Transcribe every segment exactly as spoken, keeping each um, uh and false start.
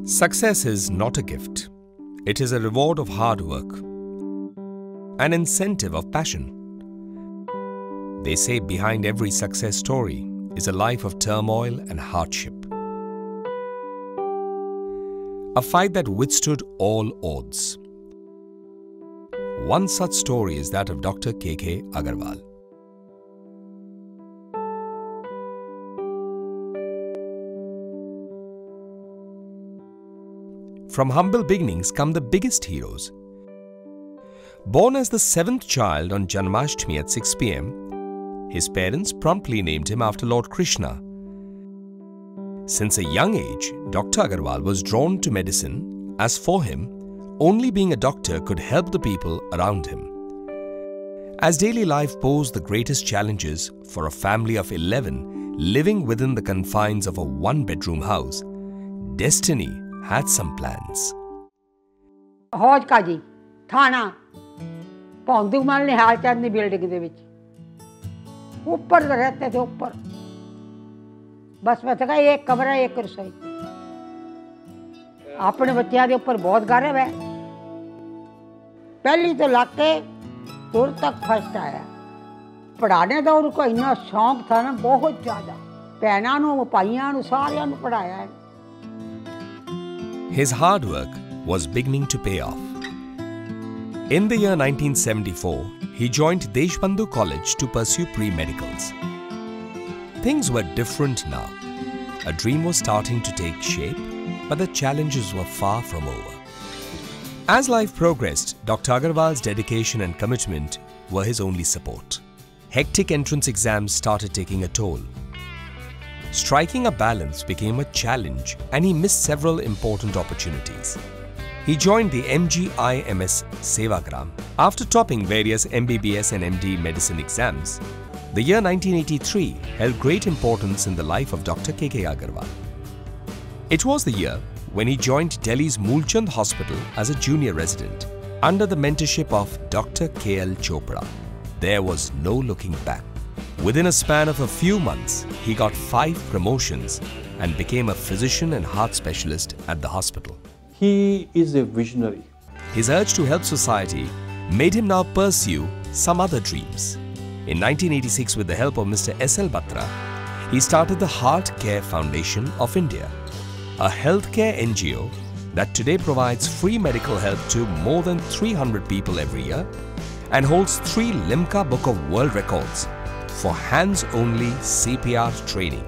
Success is not a gift. It is a reward of hard work, an incentive of passion. They say behind every success story is a life of turmoil and hardship. A fight that withstood all odds. One such story is that of Doctor K K Agarwal. From humble beginnings come the biggest heroes. Born as the seventh child on Janmashtami at six p m, his parents promptly named him after Lord Krishna. Since a young age, Doctor Agarwal was drawn to medicine, as for him, only being a doctor could help the people around him. As daily life posed the greatest challenges for a family of eleven living within the confines of a one-bedroom house, destiny had some plans. हौज का जी थाना पौंदूमल Nihal Chand building दे विच ऊपर रहते थे ऊपर बस मैं था एक कमरा एक रसोई अपने बच्चों के ऊपर बहुत गर्व है पहली तो लग के दूर तक फर्स्ट आया पढ़ाने का उनको इतना शौक था ना बहुत ज़्यादा भैनों नूं भाइयों नूं सारियां नूं पढ़ाया है. His hard work was beginning to pay off. In the year nineteen seventy-four, he joined Deshbandhu College to pursue pre-medicals. Things were different now. A dream was starting to take shape, but the challenges were far from over. As life progressed, Doctor Agarwal's dedication and commitment were his only support. Hectic entrance exams started taking a toll. Striking a balance became a challenge and he missed several important opportunities. He joined the M G I M S Sevagram. After topping various M B B S and M D medicine exams, the year nineteen eighty-three held great importance in the life of Doctor K K Agarwal. It was the year when he joined Delhi's Moolchand Hospital as a junior resident under the mentorship of Doctor K L Chopra. There was no looking back. Within a span of a few months, he got five promotions and became a physician and heart specialist at the hospital. He is a visionary. His urge to help society made him now pursue some other dreams. In nineteen eighty-six, with the help of Mister S L Batra, he started the Heart Care Foundation of India, a healthcare N G O that today provides free medical help to more than three hundred people every year and holds three Limca Book of World Records for hands-only C P R training.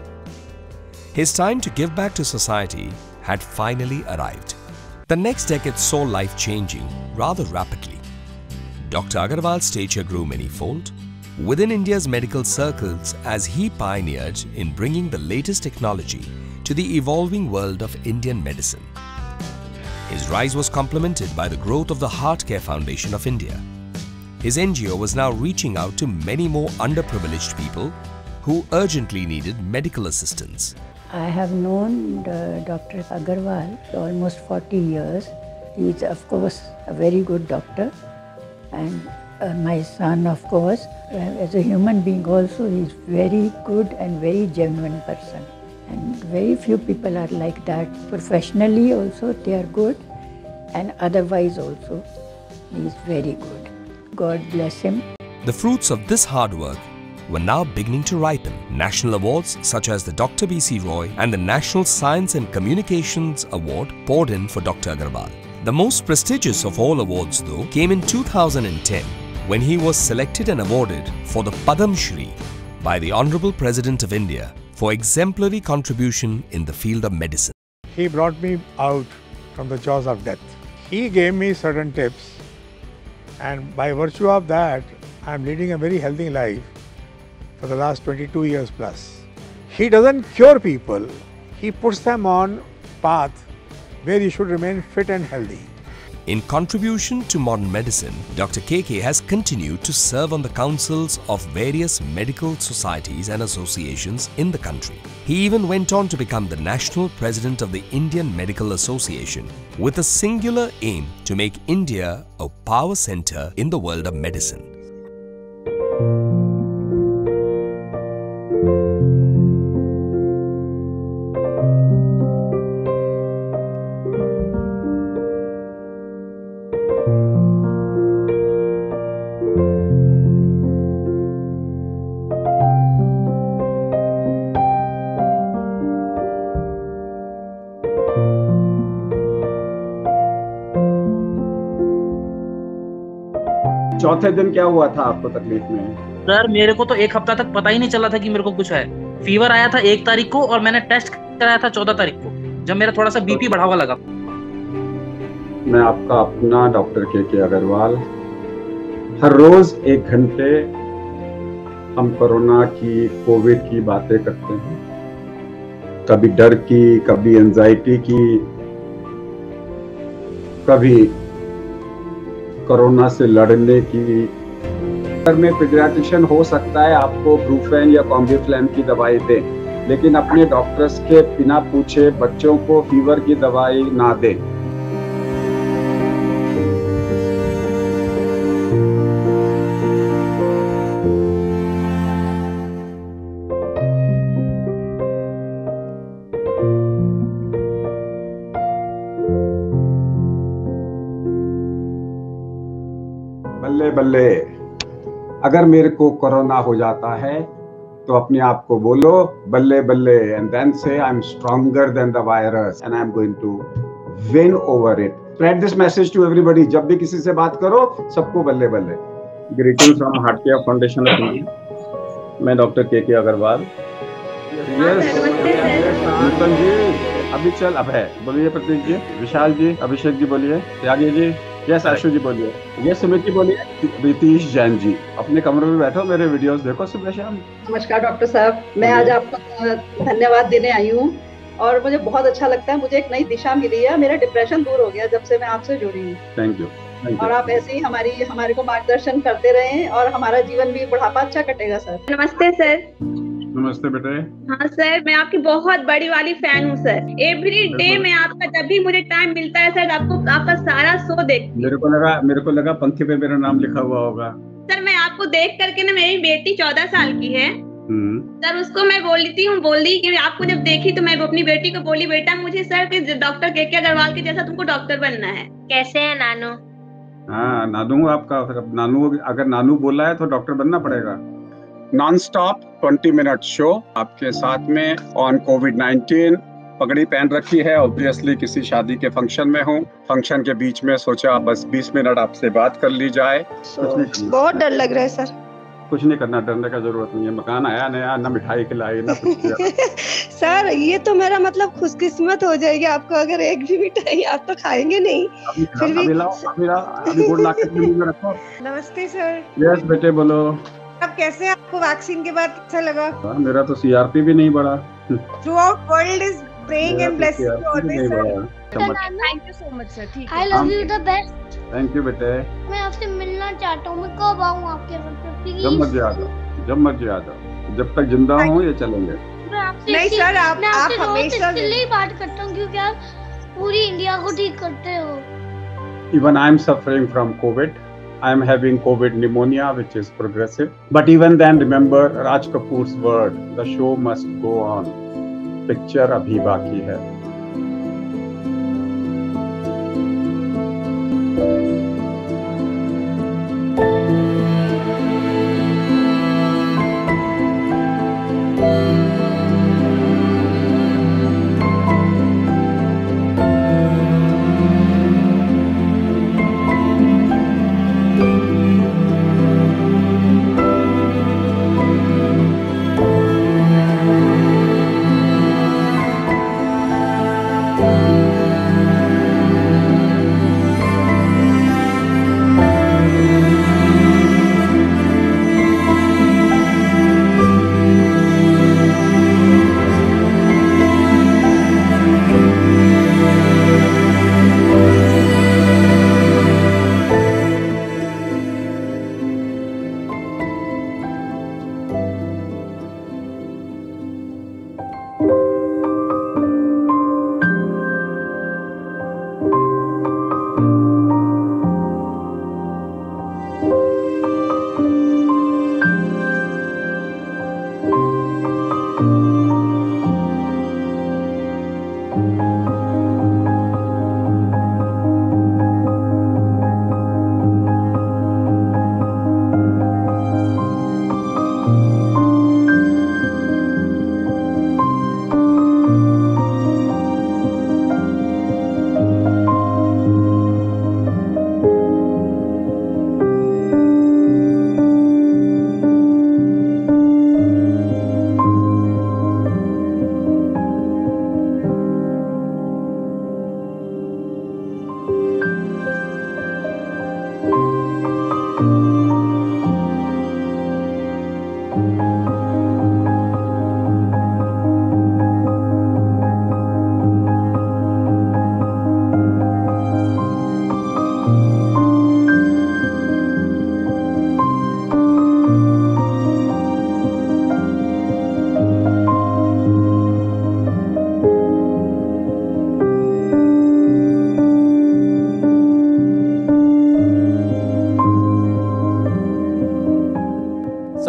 His time to give back to society had finally arrived. The next decade saw life changing rather rapidly. Doctor Agarwal's stature grew many-fold within India's medical circles as he pioneered in bringing the latest technology to the evolving world of Indian medicine. His rise was complemented by the growth of the Heart Care Foundation of India. His N G O was now reaching out to many more underprivileged people who urgently needed medical assistance. I have known uh, Doctor Agarwal for almost forty years. He is, of course, a very good doctor, and uh, my son, of course, uh, as a human being also, he is very good and very genuine person. And very few people are like that. Professionally also, they are good, and otherwise also, he is very good. God bless him. The fruits of this hard work were now beginning to ripen. National awards such as the Doctor B C Roy and the National Science and Communications Award poured in for Doctor Agarwal. The most prestigious of all awards, though, came in two thousand ten when he was selected and awarded for the Padam Shri by the Honorable President of India for exemplary contribution in the field of medicine. He brought me out from the jaws of death. He gave me certain tips, and by virtue of that, I am leading a very healthy life for the last twenty-two years plus. He doesn't cure people, he puts them on path where you should remain fit and healthy. In contribution to modern medicine, Doctor K K has continued to serve on the councils of various medical societies and associations in the country. He even went on to become the National President of the Indian Medical Association with a singular aim to make India a power center in the world of medicine. चौथे दिन क्या हुआ था आपको तकलीफ में? Sir मेरे को तो एक हफ्ता तक पता ही नहीं चला था कि मेरे को कुछ है। फीवर आया था एक तारीख को और मैंने टेस्ट कराया था चौदह तारीख को, जब मेरा थोड़ा सा बीपी बढ़ा हुआ लगा। मैं आपका अपना डॉक्टर के के अग्रवाल, हर रोज एक घंटे हम कोरोना की, कोविड की बातें करते हैं, कभी डर की, कभी एंजाइटी की, कभी कोरोना से लड़ने की। घर में पीडियाट्रिशियन हो सकता है आपको ब्रूफेन या कॉम्बिफ्लैम की दवाई दे, लेकिन अपने डॉक्टर्स के बिना पूछे बच्चों को फीवर की दवाई ना दे। बल्ले बल्ले, अगर मेरे को कोरोना हो जाता है तो अपने आप को बोलो बल्ले बल्ले, and then say I am stronger than the virus and I am going to win over it. Spread this message to everybody. जब भी किसी से बात करो सबको बल्ले बल्ले। Greetings from heart care foundation of India. मैं doctor K K Agarwal. Yes नूतन जी, अभी चल अब है, बोलिए प्रतीक जी, विशाल जी, अभिषेक जी बोलिए, त्यागी जी, यस आशु जी बोलिए, ये सुमित जी बोलिए, रितीश जैन जी। अपने कमरे में बैठो, मेरे वीडियोस देखो सुबह शाम। नमस्कार डॉक्टर साहब, मैं आज आपको धन्यवाद देने आई हूँ और मुझे बहुत अच्छा लगता है। मुझे एक नई दिशा मिली है, मेरा डिप्रेशन दूर हो गया जब से मैं आपसे जुड़ी हूँ। Thank you. और आप ऐसे ही हमारी हमारे को मार्गदर्शन करते रहें और हमारा जीवन भी बुढ़ापा अच्छा कटेगा सर। नमस्ते सर। नमस्ते बेटे। हाँ सर, मैं आपकी बहुत बड़ी वाली फैन हूँ सर। एवरी डे मैं आपका, जब भी मुझे टाइम मिलता है सर, आपको आपका सारा शो देखती हूँ। मेरे को लगा मेरे को लगा पंक्ति पे मेरा नाम लिखा हुआ होगा। सर मैं आपको देख करके ना, मेरी बेटी चौदह साल की है सर, उसको मैं बोल रही हूँ बोल रही कि आपको जब देखी तो मैं अपनी बेटी को बोली, बेटा मुझे sir doctor K K Agarwal के जैसा तुमको डॉक्टर बनना है। कैसे है नानू? हाँ नानू आपका, नानू अगर नानू बोला है तो डॉक्टर बनना पड़ेगा। Non stop twenty minute show आपके साथ में ऑन कोविड नाइनटीन। पगड़ी पहन रखी है, ऑब्वियसली किसी शादी के फंक्शन में हूँ। फंक्शन के बीच में सोचा बस बीस मिनट आपसे बात कर ली जाए। बहुत डर लग रहा है सर। कुछ नहीं करना, डरने का जरूरत नहीं है। मकान आया नया, ना मिठाई खिलाई ना कुछ किया। सर ये तो मेरा मतलब खुशकिस्मत हो जाएगी आपको, अगर एक भी मिठाई आप तो खाएंगे नहीं। अभी, फिर भी... अभी लाओ, अभी लाओ, अभी गुड़ ला के में रखो। नमस्ते सर। यस बेटे बोलो। अब कैसे आपको वैक्सीन के बाद कैसा लगा? हाँ, मेरा तो सीआरपी भी नहीं बढ़ा। Throughout world is praying and blessing you always sir. Thank you so much sir। ठीक है। I love you the best। Thank you बेटे। मैं आपसे मिलना चाहता हूँ, मैं कब आऊँ आपके घर पे प्लीज? जब मर्जी आ जाओ, जब मर्जी आ जाओ, जब तक जिंदा हूँ ये चलेंगे। मैं आपसे नहीं सर, आप मैं आप आपसे हमेशा इसलिए बात करता हूँ क्योंकि आप पूरी इंडिया को ठीक करते हो। Even I am suffering from COVID. I am having COVID pneumonia, which is progressive. But even then, remember Raj Kapoor's word: the show must go on. Picture abhi baki hai.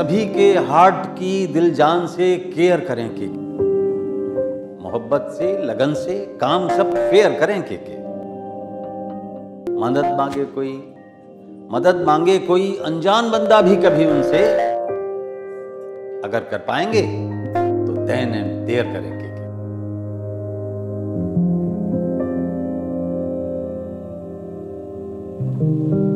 सभी के heart की दिल जान से care करें के मोहब्बत से लगन से काम सब फेयर करें के, के। मदद मांगे कोई मदद मांगे कोई अनजान बंदा भी कभी उनसे, अगर कर पाएंगे तो देन एंड देयर करेंगे। Thank you.